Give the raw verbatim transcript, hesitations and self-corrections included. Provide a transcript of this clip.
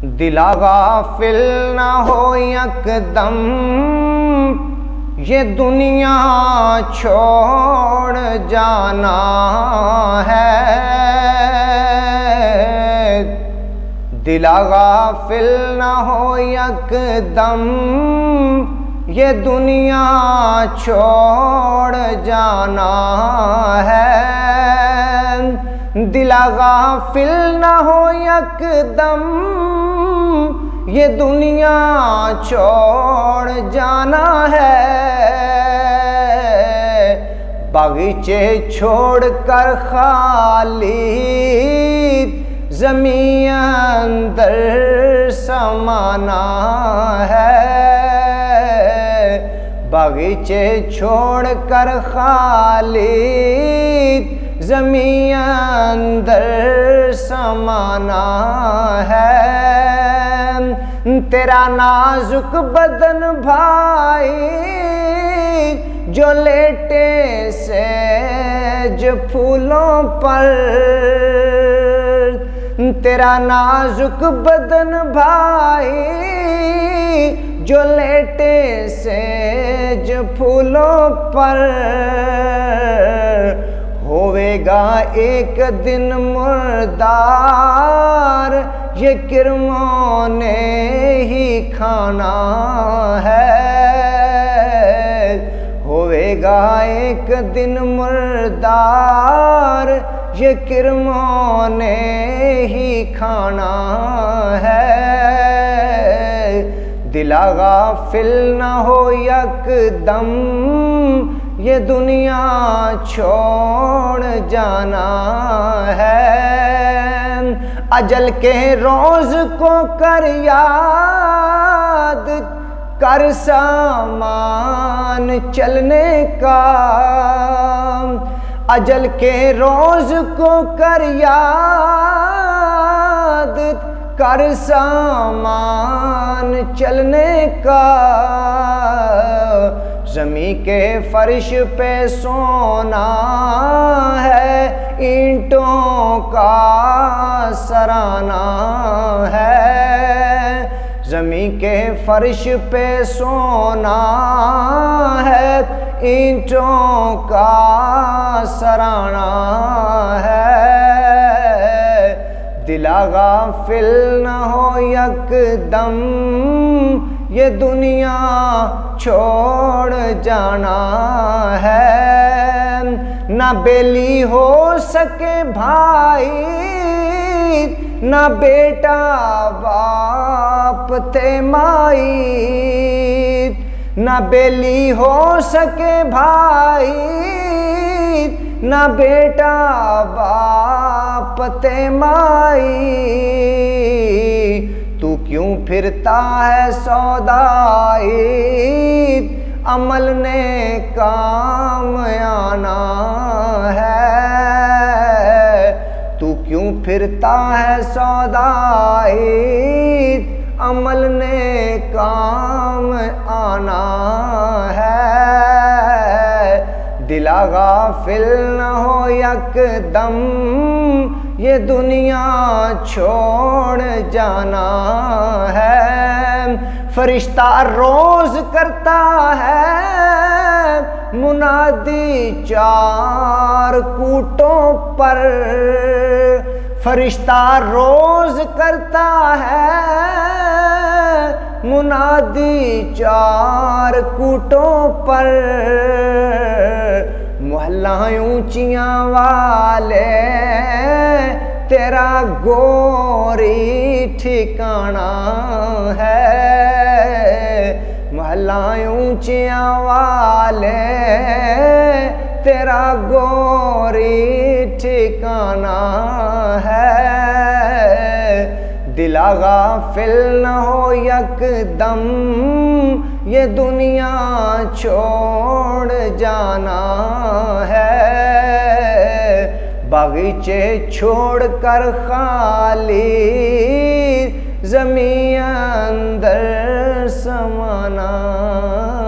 दिला गाफिल ना हो यकदम ये दुनिया छोड़ जाना है। दिला गाफिल ना हो यकदम ये दुनिया छोड़ जाना है। दिला गाफिल ना हो यकदम ये दुनिया छोड़ जाना है। बागीचे छोड़ कर खाली ज़मीं अंदर समाना है। बागीचे छोड़ कर खाली ज़मीं अंदर समाना है। तेरा नाजुक बदन भाई जो लेटे सेज फूलों पर। तेरा नाजुक बदन भाई जो लेटे सेज फूलों पर। होवेगा एक दिन मुर्दार ये किरमों ने ही खाना है। होवेगा एक दिन मुर्दार ये किरमों ने ही खाना है। दिला गाफिल ना हो यकदम ये दुनिया छोड़ जाना है। अजल के रोज को कर याद कर सामान चलने का। अजल के रोज को कर याद कर सामान चलने का। ज़मीं के फर्श पे सोना है ईंटों का सराना है। ज़मीं के फर्श पे सोना है ईंटों का सराना है। दिला गाफिल न हो यकदम ये दुनिया छोड़ जाना है। ना बेली हो सके भाई ना बेटा बाप ते माई। ना बेली हो सके भाई ना बेटा बाप ते माई। तू क्यों फिरता है सौदाई अमल ने काम आना है। तू क्यों फिरता है सौदाई अमल ने काम आना है। दिला गाफिल न हो यकदम ये दुनिया छोड़ जाना है। फरिश्ता रोज करता है मुनादी चार कूटों पर। फरिश्ता रोज करता है मुनादी चार कूटों पर। मोहल्ला ऊंचियां वाले तेरा गोरी ठिकाना है। मोहल्ला ऊंचियां वाले तेरा गोरी ठिकाना है। दिला गाफिल न हो यकदम ये दुनिया छोड़ जाना है। बागीचे छोड़ कर खाली ज़मीं अंदर समाना